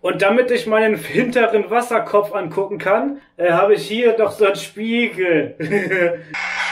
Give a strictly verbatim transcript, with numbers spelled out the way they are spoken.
Und damit ich meinen hinteren Wasserkopf angucken kann, äh, habe ich hier doch so einen Spiegel.